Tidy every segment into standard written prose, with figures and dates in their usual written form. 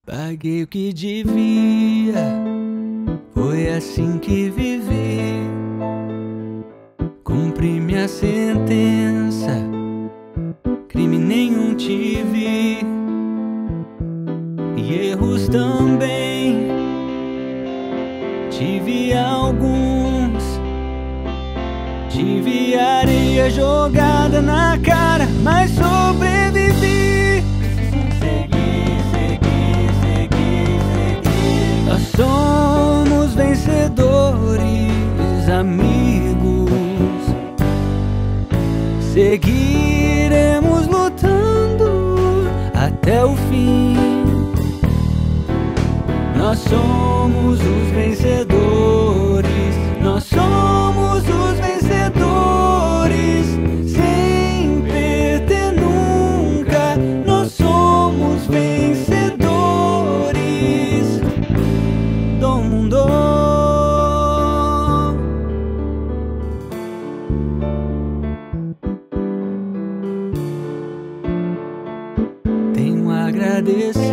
Paguei o que devia, foi assim que vivi. Cumpri minha sentença, crime nenhum tive. E erros também tive alguns. Tive areia jogada na cara, mas sobrevivi. Nós somos vencedores, amigos. Seguiremos lutando até o fim. Nós somos os vencedores. Nós somos os vencedores, sem perder nunca. Nós somos vencedores do mundo. Tenho agradecido,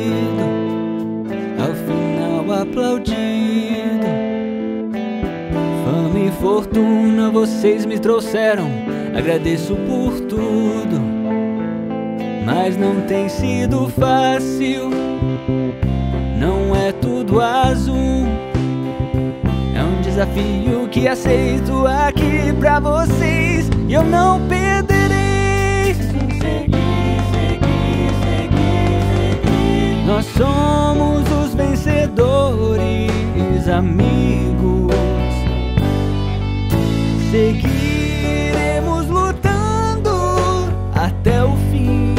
ao final aplaudido. Fama e fortuna vocês me trouxeram, agradeço por tudo. Mas não tem sido fácil, não é tudo azul. É um desafio que aceito aqui pra vocês, e eu não perderei. Nós somos os vencedores, amigos. Seguiremos lutando até o fim.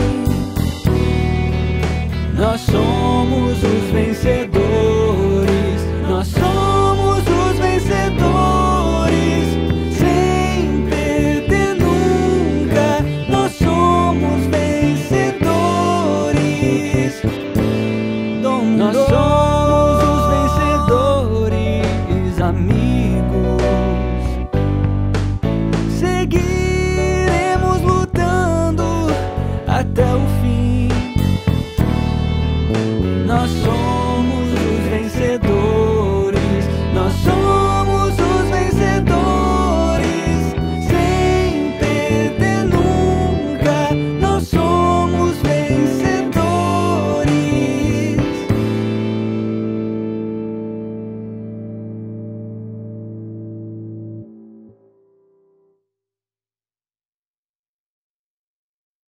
Nós somos os vencedores. Nós somos os vencedores, sem perder nunca. Nós somos vencedores do mundo. Nós somos os vencedores, amigos. Seguiremos lutando até o fim. Nós somos